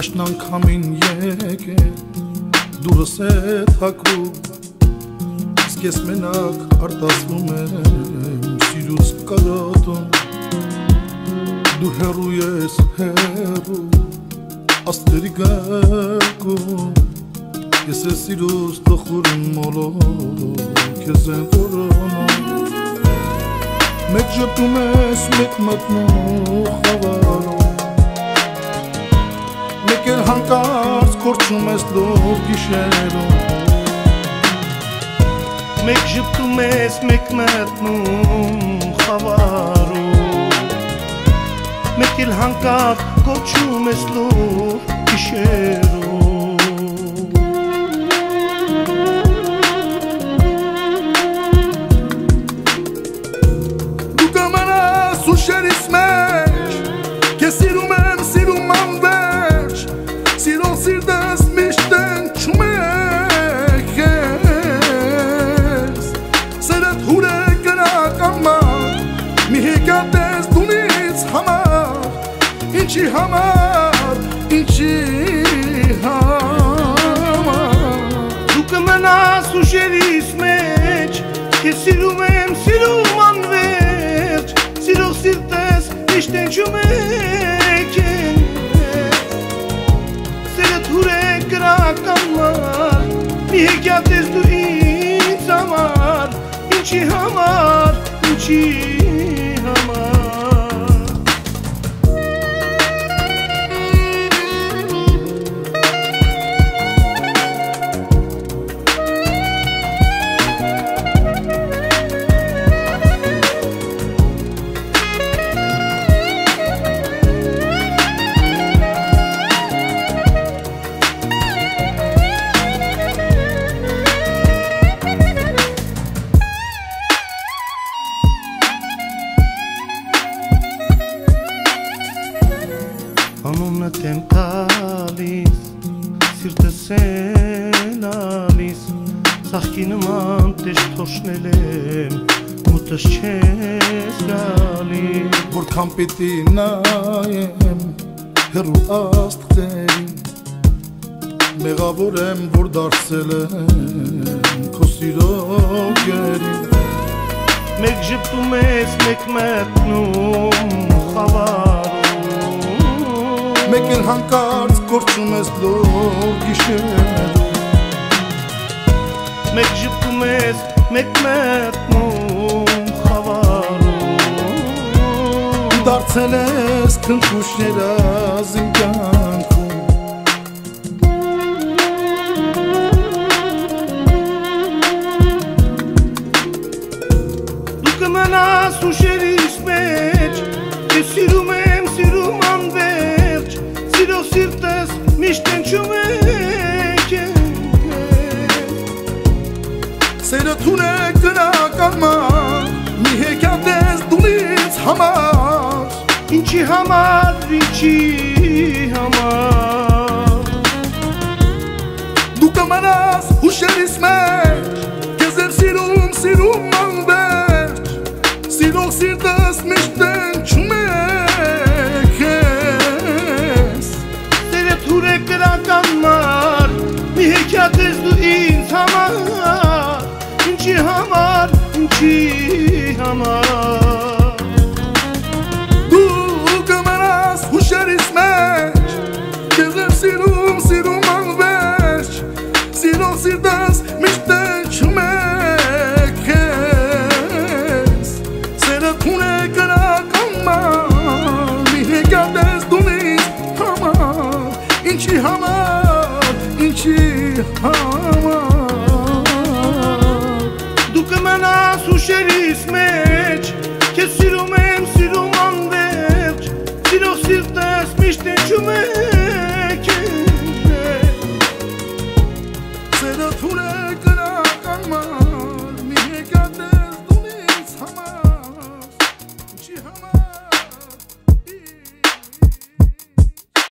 Աշն անգամին եկ է դուրս է թակում Իսկ ես մենակ արտասվում եմ սիրուց կարոտում Դու հեռու ես հեռու աստերի գակում Ես է սիրուց տխուրին մոլոր Քեզ են որոնում Մեկ ժպտում ես, մեկ մտնում խավարում Մեկ էլ հանկարծ կորչում ես լոր գիշերում Մեկ ժպտում ես, մեկ մտնում խավարում Մեկ էլ հանկարծ կորչում ես լոր գիշերում Ուշերիս մեջ Կեզ սիրում եմ, սիրում անվերջ Սիրող սիրտս միշտ ընչում է քեզ Սերդ հուր է կրակ ամար Մի հեկատ ես դունից համար Ինչի համար, ինչի համար Դու կմնաս ուշերիս մեջ Կեզ սիրում եմ, սիրում անվերջ Սիրող սիրտես միշտ ընչում է քեզ Սերդ հուր է կրակ ամար Մի հեքիաթ ես դու ինձ համար Ինչի համար, ինչի համար Անունդ եմ տալիս, սիրտս են ալիս Սաղկի նման տեշ թոշնել եմ, մոտս չես գալիս Որքան պիտի նայեմ, հեռու աստղերին Մեղավոր եմ, որ դարձել եմ, քո սիրո գերին Մեկ ժպտում ես, մեկ մտնում խավարում Մեկ էլ հանկարծ կորչում ես լոր գիշերում Մեկ ժպտում ես, մեկ մտնում խավարում Դարձել ես քնքուշ երազ իմ կյանքում Դու կմնաս ուշերիս մեջ Ես սիրում եմ, սիրում անվերջ Սիրող սիրտս միշտ ընչում է քեզ Սերդ հուր է կրակ ամար Մի հեկյատ ես դունից համար Ինչի համար, ինչի համար Դու կմնաս հուշերիս մեջ Քեզ եմ սիրում, սիրում անվերջ Սիրող սիրտս միշտ ընչում է Համար, մի հեքիաթ ես դու ինձ համար Ինչի համար, ինչի համար Դու կմնաս հուշերիս մեջ Քեզ եմ սիրում, սիրում անվերջ Սիրող սիրտս միշտ ընչում է քեզ Սերդ հուր է կրակ ամար Մի հեկյատ ես դունից համար Ինչի համար, ինչի համար Դու կմնաս ուշերիս մեջ Քեզ սիրում եմ, սիրում անվերջ Սիրող սիրտս միշտ ընչում է քեզ Սերդ հուր է կրակ ամար Մի հեկյատ